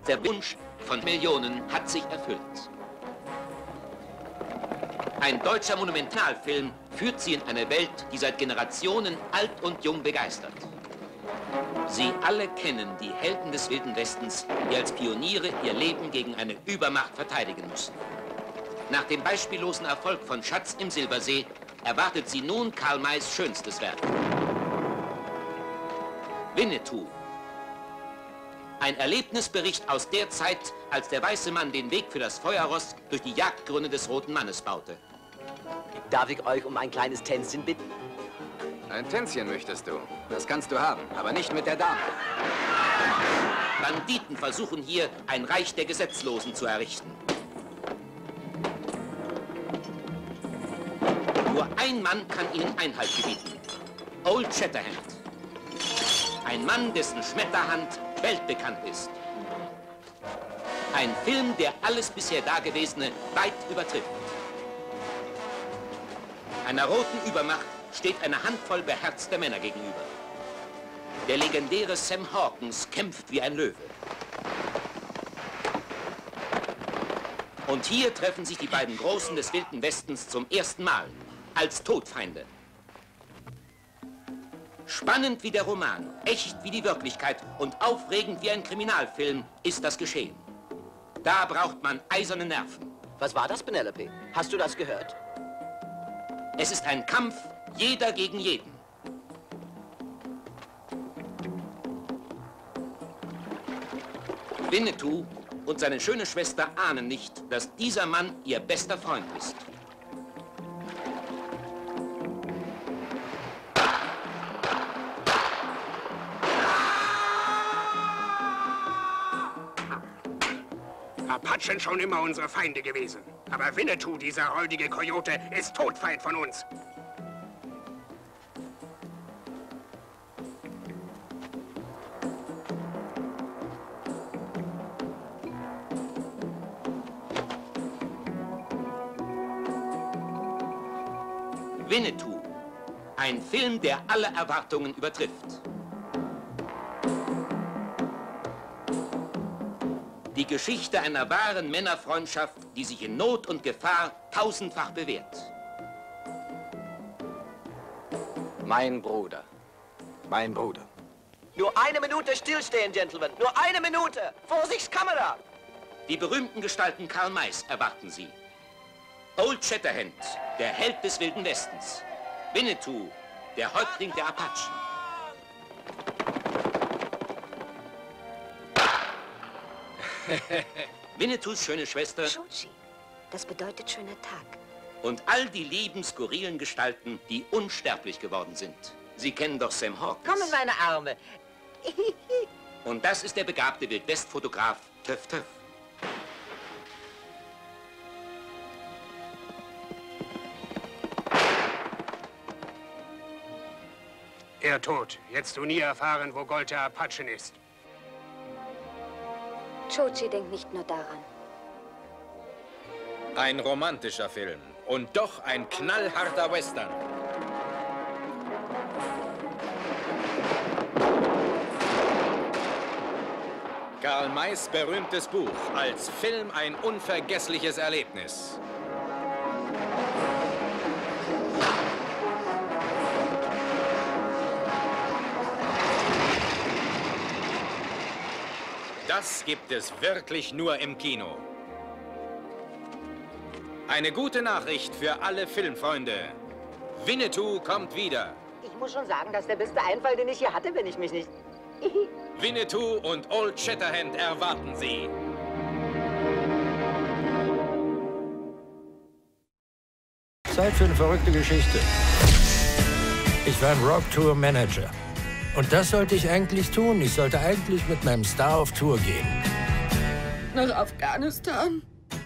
Der Wunsch von Millionen hat sich erfüllt. Ein deutscher Monumentalfilm führt Sie in eine Welt, die seit Generationen alt und jung begeistert. Sie alle kennen die Helden des Wilden Westens, die als Pioniere ihr Leben gegen eine Übermacht verteidigen müssen. Nach dem beispiellosen Erfolg von Schatz im Silbersee erwartet Sie nun Karl Mays schönstes Werk. Winnetou. Ein Erlebnisbericht aus der Zeit, als der weiße Mann den Weg für das Feuerross durch die Jagdgründe des Roten Mannes baute. Darf ich euch um ein kleines Tänzchen bitten? Ein Tänzchen möchtest du. Das kannst du haben, aber nicht mit der Dame. Banditen versuchen hier, ein Reich der Gesetzlosen zu errichten. Nur ein Mann kann ihnen Einhalt gebieten. Old Shatterhand. Ein Mann, dessen Schmetterhand weltbekannt ist. Ein Film, der alles bisher Dagewesene weit übertrifft. Einer roten Übermacht steht eine Handvoll beherzter Männer gegenüber. Der legendäre Sam Hawkins kämpft wie ein Löwe. Und hier treffen sich die beiden Großen des Wilden Westens zum ersten Mal, als Todfeinde. Spannend wie der Roman, echt wie die Wirklichkeit und aufregend wie ein Kriminalfilm ist das geschehen. Da braucht man eiserne Nerven. Was war das, Penelope? Hast du das gehört? Es ist ein Kampf, jeder gegen jeden. Winnetou und seine schöne Schwester ahnen nicht, dass dieser Mann ihr bester Freund ist. Apachen schon immer unsere Feinde gewesen. Aber Winnetou, dieser räudige Kojote, ist Todfeind von uns. Winnetou, ein Film, der alle Erwartungen übertrifft. Die Geschichte einer wahren Männerfreundschaft, die sich in Not und Gefahr tausendfach bewährt. Mein Bruder. Mein Bruder. Nur eine Minute stillstehen, Gentlemen. Nur eine Minute. Vorsicht, Kamera! Die berühmten Gestalten Karl Mays erwarten Sie. Old Shatterhand, der Held des Wilden Westens. Winnetou, der Häuptling der Apachen. Winnetous schöne Schwester. Chochi, das bedeutet schöner Tag. Und all die lieben, skurrilen Gestalten, die unsterblich geworden sind. Sie kennen doch Sam Hawkins. Komm in meine Arme. Und das ist der begabte Wildwest-Fotograf Töff Töff. Er tot. Jetzt du nie erfahren, wo Gold der Apachen ist. Chochi denkt nicht nur daran. Ein romantischer Film und doch ein knallharter Western. Karl Mays berühmtes Buch, als Film ein unvergessliches Erlebnis. Das gibt es wirklich nur im Kino. Eine gute Nachricht für alle Filmfreunde. Winnetou kommt wieder. Ich muss schon sagen, das ist der beste Einfall, den ich hier hatte, wenn ich mich nicht... Winnetou und Old Shatterhand erwarten Sie. Zeit für eine verrückte Geschichte. Ich war ein Rock-Tour-Manager. Und das sollte ich eigentlich tun. Ich sollte eigentlich mit meinem Star auf Tour gehen. Nach Afghanistan?